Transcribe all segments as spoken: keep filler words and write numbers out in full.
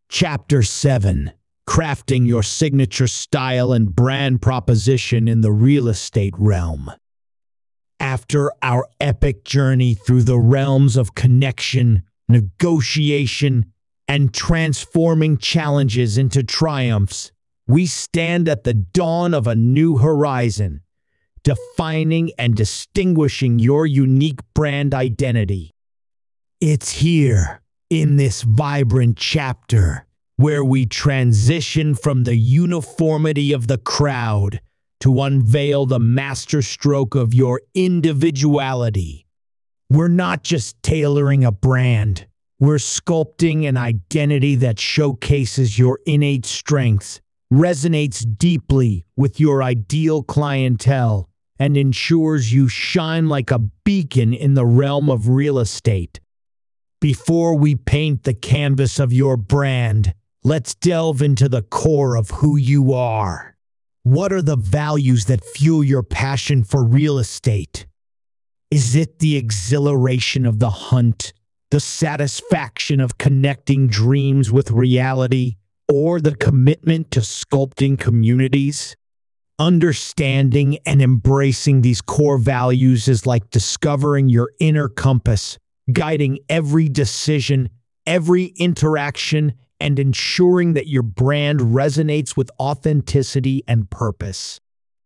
Chapter seven. Crafting your signature style and brand proposition in the real estate realm. After our epic journey through the realms of connection, negotiation, and transforming challenges into triumphs, we stand at the dawn of a new horizon, defining and distinguishing your unique brand identity. It's here, in this vibrant chapter, where we transition from the uniformity of the crowd to unveil the masterstroke of your individuality. We're not just tailoring a brand, we're sculpting an identity that showcases your innate strengths, resonates deeply with your ideal clientele, and ensures you shine like a beacon in the realm of real estate. Before we paint the canvas of your brand, let's delve into the core of who you are. What are the values that fuel your passion for real estate? Is it the exhilaration of the hunt, the satisfaction of connecting dreams with reality, or the commitment to sculpting communities? Understanding and embracing these core values is like discovering your inner compass, guiding every decision, every interaction, and ensuring that your brand resonates with authenticity and purpose.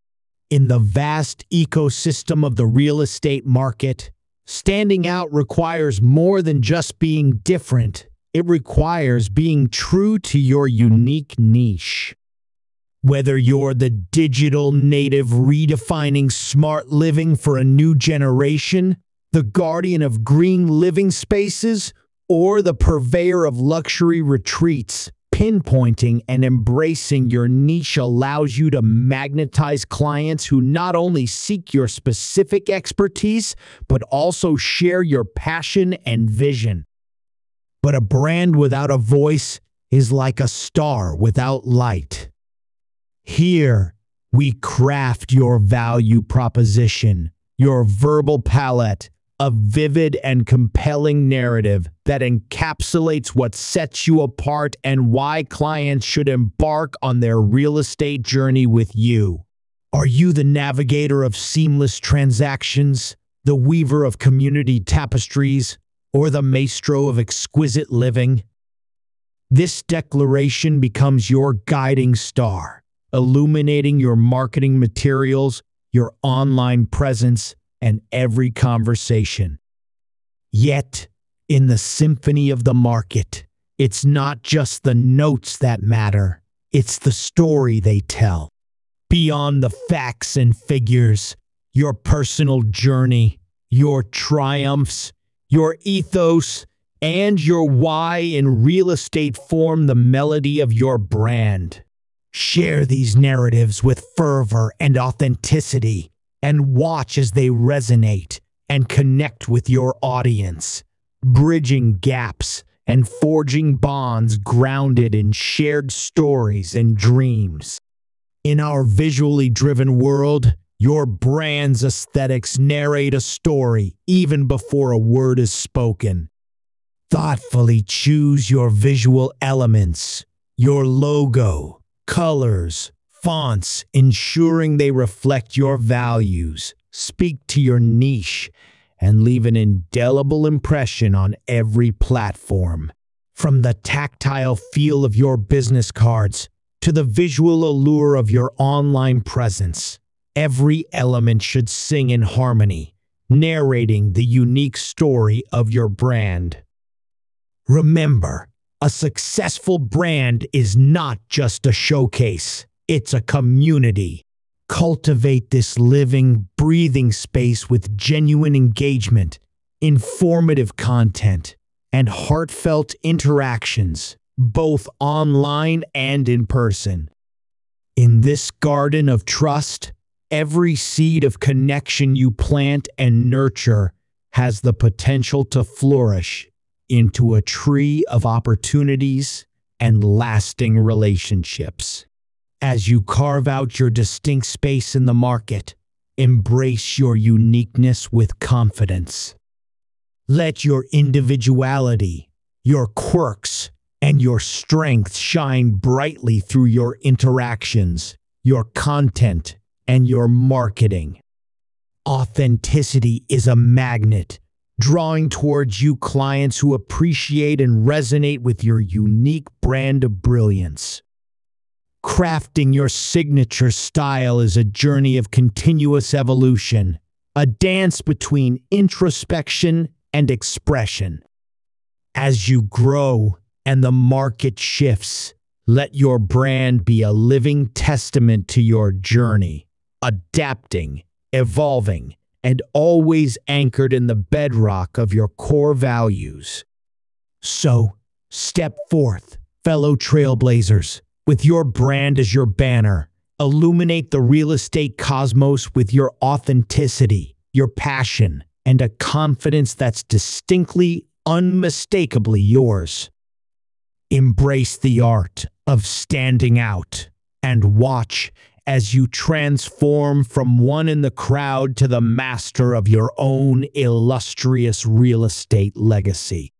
In the vast ecosystem of the real estate market, standing out requires more than just being different. It requires being true to your unique niche. Whether you're the digital native redefining smart living for a new generation, the guardian of green living spaces, or the purveyor of luxury retreats, pinpointing and embracing your niche allows you to magnetize clients who not only seek your specific expertise, but also share your passion and vision. But a brand without a voice is like a star without light. Here, we craft your value proposition, your verbal palette, a vivid and compelling narrative that encapsulates what sets you apart and why clients should embark on their real estate journey with you. Are you the navigator of seamless transactions, the weaver of community tapestries, or the maestro of exquisite living? This declaration becomes your guiding star, illuminating your marketing materials, your online presence, and every conversation. Yet, in the symphony of the market, it's not just the notes that matter, it's the story they tell. Beyond the facts and figures, your personal journey, your triumphs, your ethos, and your why in real estate form the melody of your brand. Share these narratives with fervor and authenticity, and watch as they resonate and connect with your audience, bridging gaps and forging bonds grounded in shared stories and dreams. In our visually driven world, your brand's aesthetics narrate a story even before a word is spoken. Thoughtfully choose your visual elements, your logo, colors, fonts, ensuring they reflect your values, speak to your niche, and leave an indelible impression on every platform. From the tactile feel of your business cards to the visual allure of your online presence, every element should sing in harmony, narrating the unique story of your brand. Remember, a successful brand is not just a showcase. It's a community. Cultivate this living, breathing space with genuine engagement, informative content, and heartfelt interactions, both online and in person. In this garden of trust, every seed of connection you plant and nurture has the potential to flourish into a tree of opportunities and lasting relationships. As you carve out your distinct space in the market, embrace your uniqueness with confidence. Let your individuality, your quirks, and your strengths shine brightly through your interactions, your content, and your marketing. Authenticity is a magnet, drawing towards you clients who appreciate and resonate with your unique brand of brilliance. Crafting your signature style is a journey of continuous evolution, a dance between introspection and expression. As you grow and the market shifts, let your brand be a living testament to your journey, adapting, evolving, and always anchored in the bedrock of your core values. So, step forth, fellow trailblazers, with your brand as your banner. Illuminate the real estate cosmos with your authenticity, your passion, and a confidence that's distinctly, unmistakably yours. Embrace the art of standing out and watch as you transform from one in the crowd to the master of your own illustrious real estate legacy.